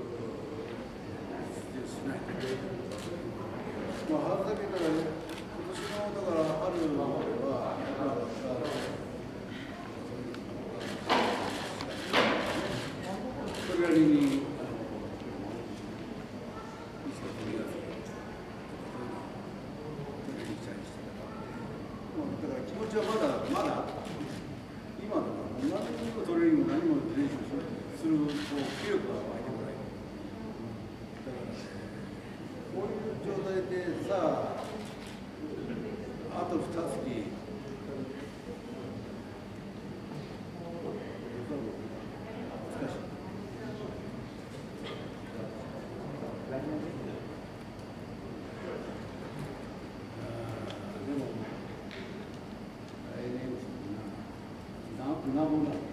しないと。まあ、春先からね、今年のだから春は、それなりにだから気持ちはまだ今だから何もトレーニング何も練習する気力が湧いてこない。だからこういう状態でさあと2月難しい。でも来年なもんだ。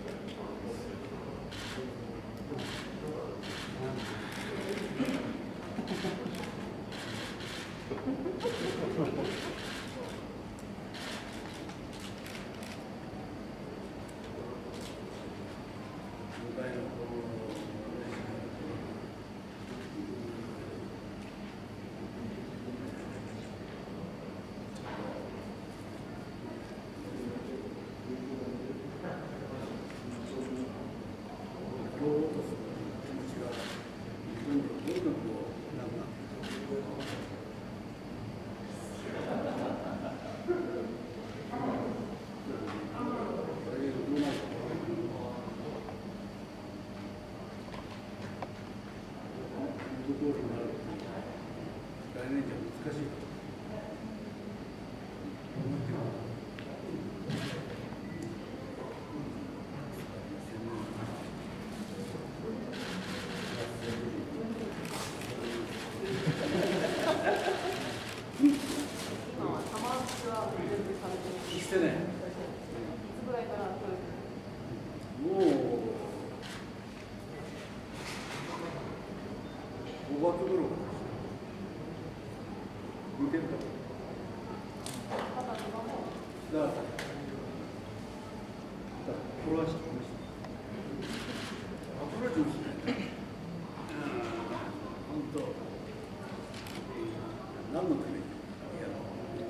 来年じゃ難しい。してね。もう5月頃見てるか。だからこれは知ってました。アプローチもしない。本当何のためにやろう。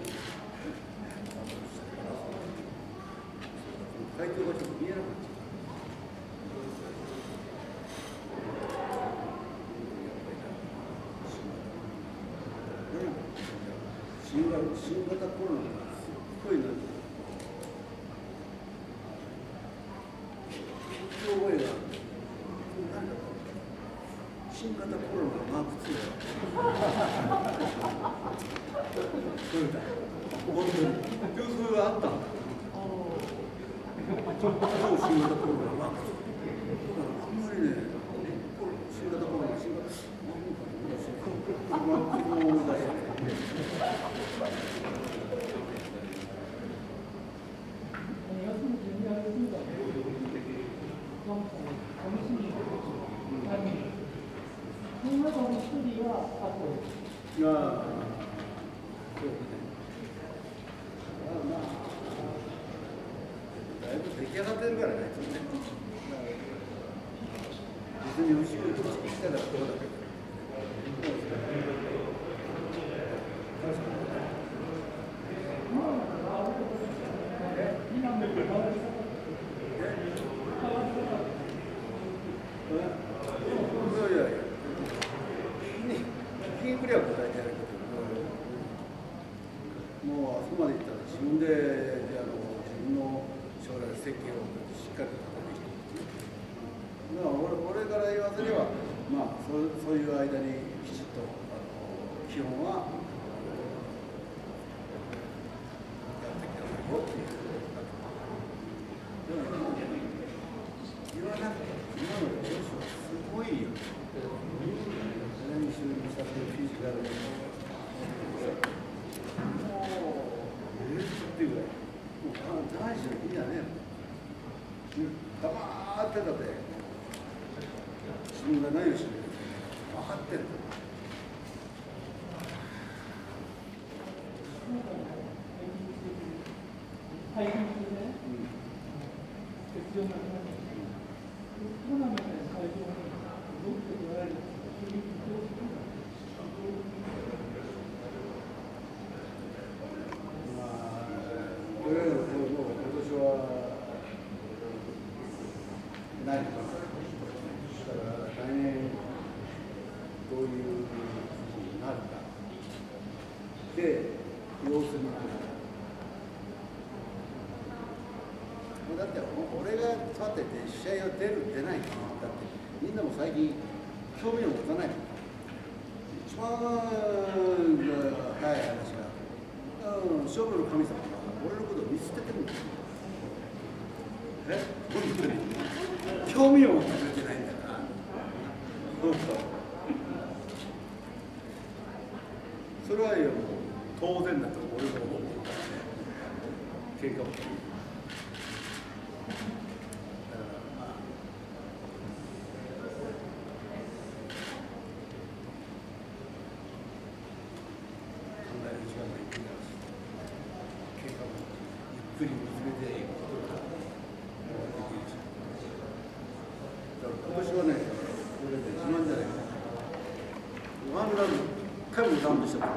会長がちょっと見えなかった。新型コロナがすっごいなんて覚えがなんだろう。新型コロナマーク2が取れた。本当にそれがあったんだ。新型コロナマーク2だからあんまりね新型コロナマーク2を出していやそうね。まあだいぶ出来上がってるからね。別に後ろに来たらこうだけど。もうあそこまでいったら自分で自分の将来設計をしっかりと立てていく。だから俺から言わせれば、まあそういう間にきちっと基本はやってきなさいよっていう。でも言わなくて今の上司はすごいよ。何しろにしたってフィジカルで。っていうぐらい、もう大事な意味だね。黙ってたって自分が何をしてるか分かってる。 大変ですね。必要なくなって、コロナみたいな会場にどうして捉えどうするのだって俺が立てて試合を出る出ないって言ったってみんなも最近興味を持たない。一番早い話が、勝負の神様が俺のことを見捨ててるんだよ。本当に興味を持ってくれてないんだから。それはよ、当然だと俺も思うからね。喧嘩も。ゆっくり見つめていくことができるし、今年はね、これで自慢じゃないか。ワンラウンド、1回もダウンしたから。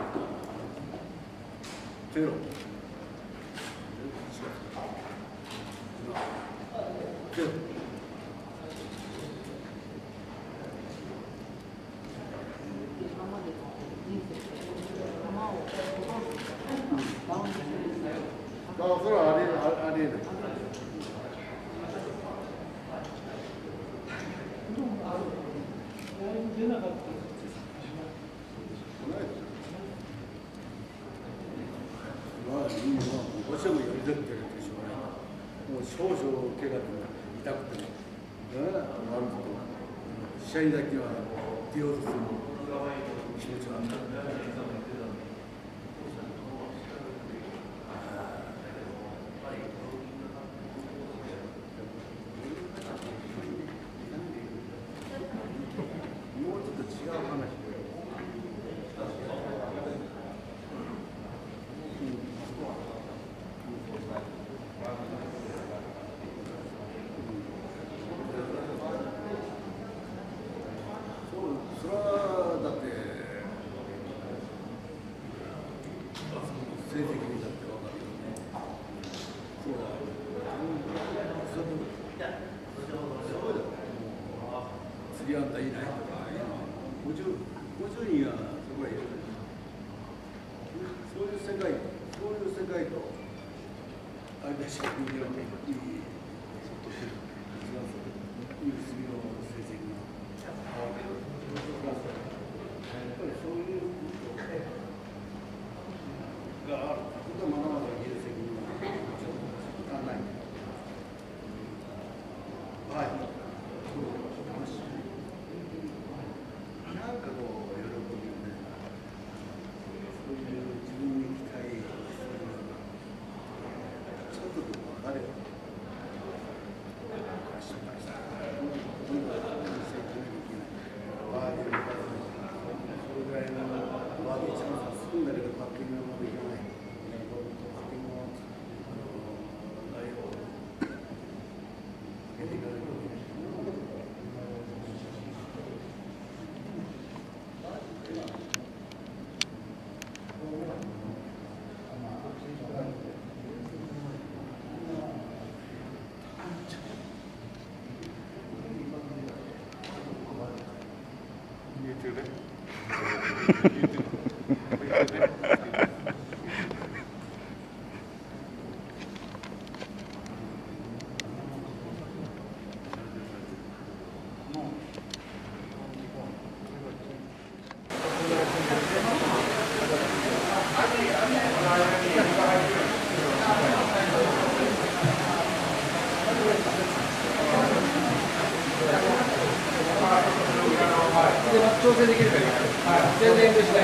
ゼロ。ゼロ。それはありえない。どうしてもやりたくてやるでしょうがない。もう少々怪我でも痛くても、試合だけは出ようとする気持ちがあった。それはだって成績にだって分かるよね。そうだ。すごいだろ。3安打以内とか50人がそこへいる。そういう世界とあれだしか見てないね。いい次の成績が。そういうことがあるとまだまだ言える責任は足らない。はい。なんかこう喜びをね、そういう自分に期待するのがちょっとでも分かれば失敗した。調整できるか全然遠慮しない。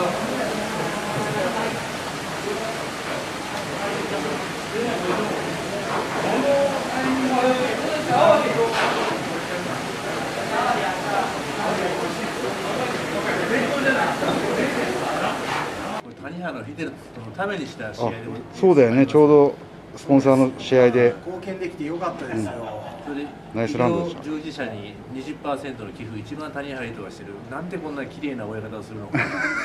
谷原秀人のためにした試合でもそうだよね、ちょうどスポンサーの試合で貢献できてよかったですよ。 それでナイスラウンドでした。 従事者に 20% の寄付、一番谷原人がしてる、なんでこんな綺麗な親方をするのか。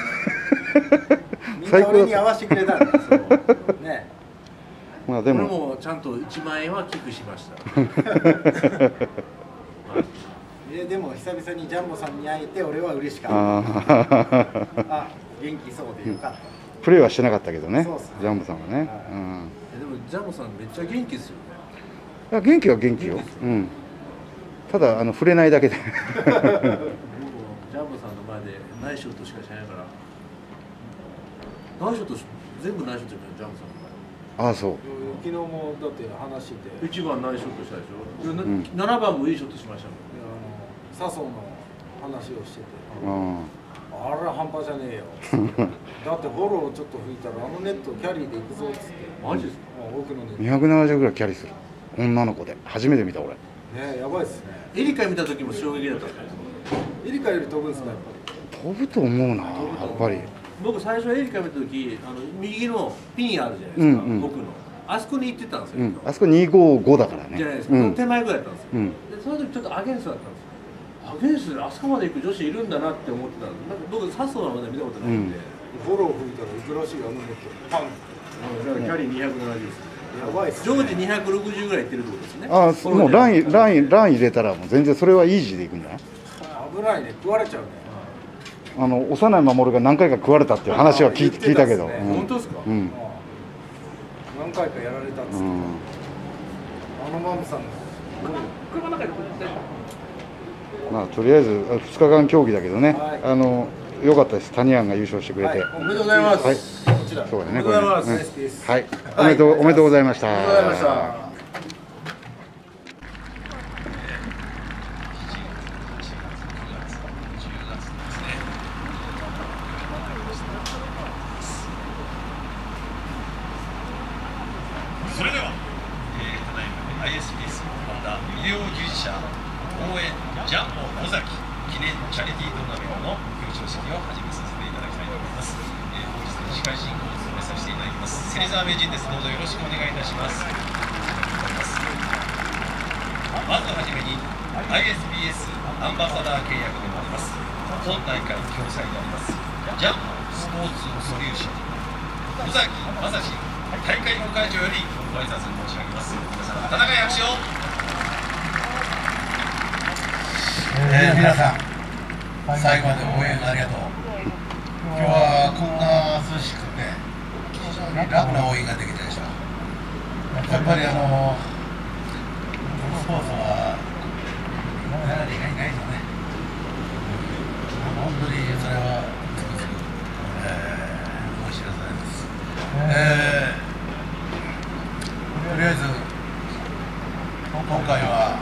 みんな俺に合わせてくれたんですよ。ね。 まあでも。 これもちゃんと1万円は寄付しました。 でも久々にジャンボさんに会えて俺は嬉しかった。あ、元気そうでよかった。 プレーはしてなかったけどね、 そうっすねジャンボさんはね。 はいでもジャンボさんめっちゃ元気ですよね。 いや元気は元気よ。ただ触れないだけで。 僕もジャンボさんの前でナイスショットしかしないから。ナイスショット全部ナイスショットじゃんジャンボさんの前。 ああそう。 昨日もだって話してて、 1番ナイスショットしたでしょ。7番もいいショットしましたもん。 笹生の話をしてて、 ああれ半端じゃねえよ。だってフォローちょっと吹いたらあのネットキャリーで行くぞっつって。 マジですか。 奥のネット。 270ぐらいキャリーする女の子で初めて見た俺。 ねやばいっすね。 エリカ見た時も衝撃だったんですか。 エリカより飛ぶんですかやっぱ飛ぶと思うなやっぱり。 僕最初エリカ見た時右のピンあるじゃないですか、 うんうん僕のあそこに行ってたんですよ、 あそこ255だからね。 じゃないですか、手前ぐらいだったんですよ、でその時ちょっとアゲンストだったんですよ。アゲンストであそこまで行く女子いるんだなって思ってたんです。なんか僕笹生はまだ見たことないんで、 フォロー吹いたら行くらしいよあのネット。パン。 だからキャリー270です、 やばいっすね。 常時260ぐらい行ってるってことですね。 ああもうライン入れたらもう全然それはイージーでいくんじゃない。 危ないね、食われちゃうね。 幼い守が何回か食われたっていう話は聞いたけど。 本当ですか。 うん何回かやられたっつって、あのマムさんが車の中にこうやってまあとりあえず2日間競技だけどね、 は良かったです。谷庵が優勝してくれて。 おめでとうございます。 はいこちら。 そうだね。 おめでとうございますこれねナイスピースはい。おめでとうございました。 ありがとうございました。 それでは、ただいま ISPS ホンダ医療従事者応援ジャンボ尾崎記念チャリティートーナメントの表彰式を始めさせていただきたいと思います。本日の司会進行を務めさせていただきます芹沢名人です。どうぞよろしくお願いいたします。まずはじめに ISPS アンバサダー契約でもあります本大会共催でありますジャンボスポーツソリューション尾崎正史大会副会長よりご挨拶申し上げます。皆様温かい拍手を。 皆さん最後まで応援ありがとう。今日はこんな涼しくて非常に楽な応援ができたでしょう。やっぱりスポーツは今までがいないのね。本当にそれはつくづく申し上げます。とりあえず今回は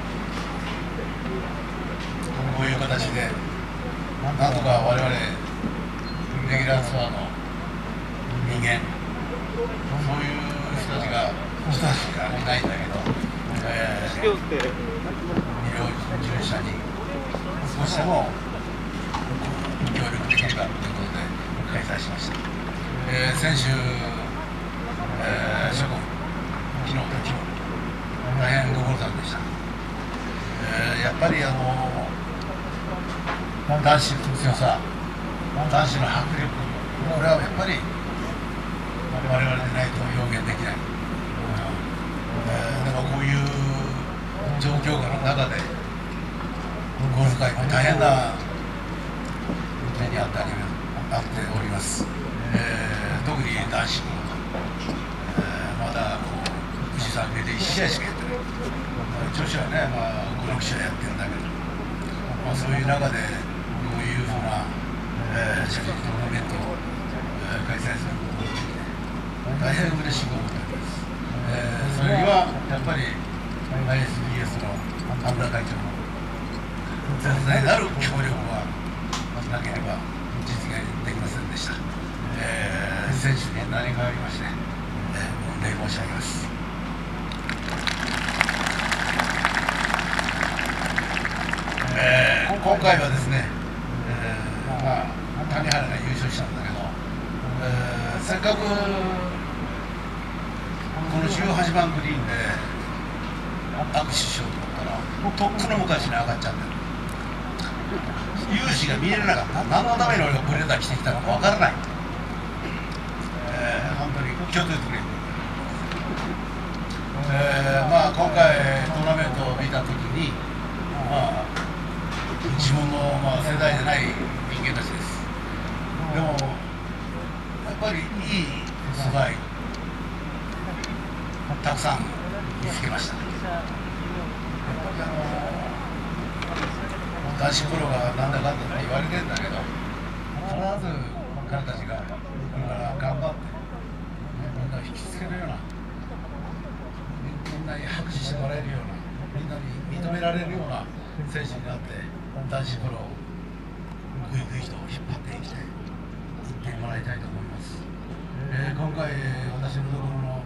こういう形でなんとか我々レギュラーツアーの人間そういう人たちがいないんだけど、医療従事者に少しでも協力できればということで開催しました。先週、諸国昨日と今日大変ご苦労さんでした。やっぱり男子の強さ、男子の迫力、これはやっぱり我々でないと表現できない。でもこういう状況下の中でゴルフ界も大変な目にあっております。特に男子も、まだ富士山で1試合しかやってない。女子はね、5、6試合やってるんだけど、そういう中でこういうふうなチャレンジトーナメントを開催することができて大変嬉しいと思っております。それにはやっぱり ISPS の半田会長の絶大なる協力はなければ実現できませんでした。選手に何がありまして、御礼申し上げます。今回はですね、谷原が優勝したんだけど、せっかくこの18番グリーンで握手しようと思ったら、とっくの昔に上がっちゃってる。勇姿が見えなかった。何のために俺がブレザー着てきたのかわからない。本当に気をつけてくれ。今回トーナメントを見たときに、自分の世代じゃない人間たちです。でもやっぱぱりいい素材たくさん見つけました。やっぱり男子プロがなんだかんだって言われてんだけど、必ず彼たちがこれから頑張って、みんなを引きつけるような、みんなに拍手してもらえるような、みんなに認められるような選手になって、男子プロをぐいぐいと引っ張っていきたい、いってもらいたいと思います。今回、私のところの、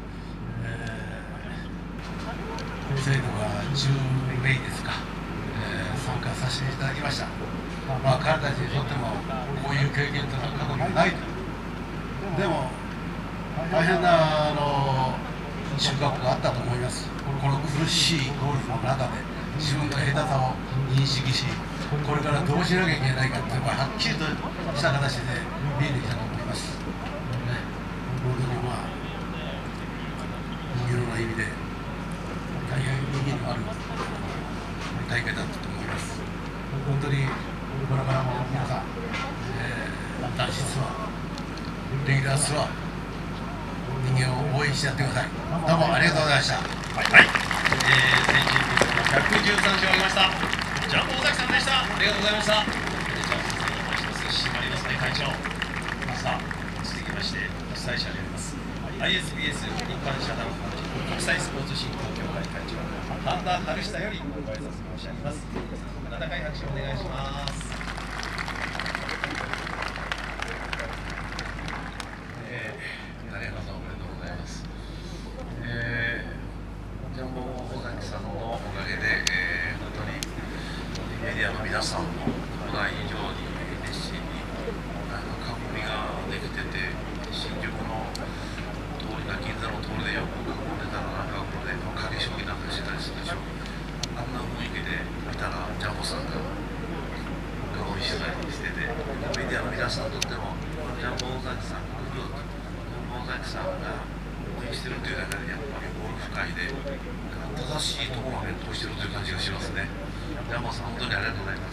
生徒が10名ですか、参加させていただきました。まあ、彼たちにとってもこういう経験というのは過去にはないと。でも大変な収穫があったと思います。この苦しいゴルフの中で自分の下手さを認識し、これからどうしなきゃいけないかというのがはっきりとした形で見えてきたと思います。本当にまあいろんな意味で大変意義のある大会だったと思います。本当にこれからも皆さん、男子ツアー、レギュラーツアー、人間を応援してやってください。どうもありがとうございました。 はい、先週113勝ありましたジャンボ尾崎さんでした。ありがとうございました。じゃあ一つ締まりますね、会長。さあ続きまして主催者であります ISBS 一般社団法人国際スポーツ振興協会会長半田春久よりご挨拶申し上げます。温かい拍手をお願いします。 誰かさんおめでとうございます。ジャンボ尾崎さんのおかげで、本当にメディアの皆さんも普段以上に熱心に囲みができてて、新宿の通りが銀座の通りでよく囲んでたら、なんかこれで影将棋なんかしてたりするでしょ。あんな雰囲気で見たらジャンボさんが顔を取材してて、メディアの皆さんにとってもジャンボ尾崎さんが来る、ジャンボ尾崎さんが応援してるというだけでやっぱりゴルフ界で正しいところを返答してるという感じがしますね。ジャンボさん本当にありがとうございます。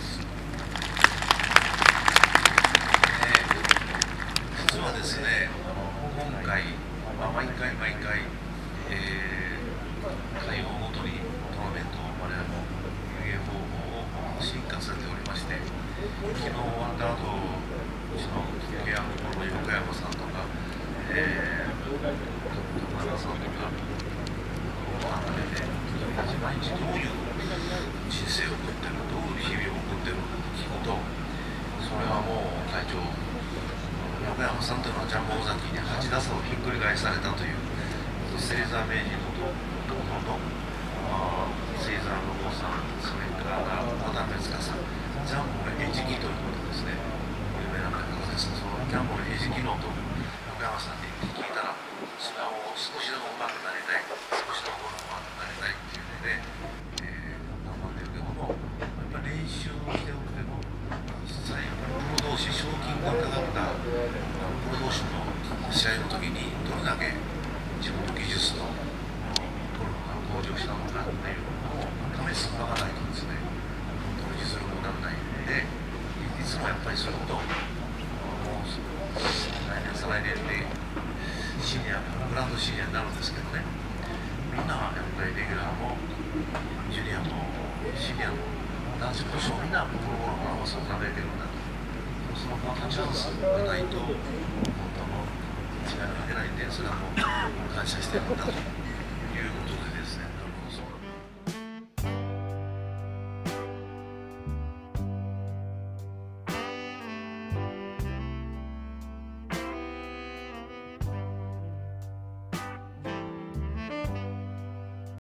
実はですね、今回、毎回、会合ごとにトーナメントを我々も運営方法を進化させておりまして、昨日終わった後、うちのケアの横山さんとか、徳永さんとかご飯食べて、毎日どういう人生を送ってる、どういう日々を送ってるのか聞くと、それはもう会長、横山さんというのはジャンボ尾崎に8打差をひっくり返されたという、芹沢名人の弟の芹沢信夫さん、それから小田別香さん、ジャンボの餌食ということですね、有名な方です。そのジャンボの餌食のと横山さんに聞いたら、それはもう少しでも上手くなりたい、少しでも上手くなりたいっていうので、頑張ってるけども、やっぱり練習をしておくけど、実際、プロ同士、賞金がかかったプロ同士の試合の時に、どれだけ自分の技術のゴルフが向上したのかっていうのを試す場がないとですね、本当に実力にならないので、いつもやっぱりそういうことを、来年、再来年でシニア、グランドシニアになるんですけどね、みんなやっぱりレギュラーも、ジュニアも、シニアも、男子プロもみんなプロゴルファーをそう考えてるんだと。そのまたチャンスがないと、本当の違いが出ないんで、それはもう感謝してるんだと。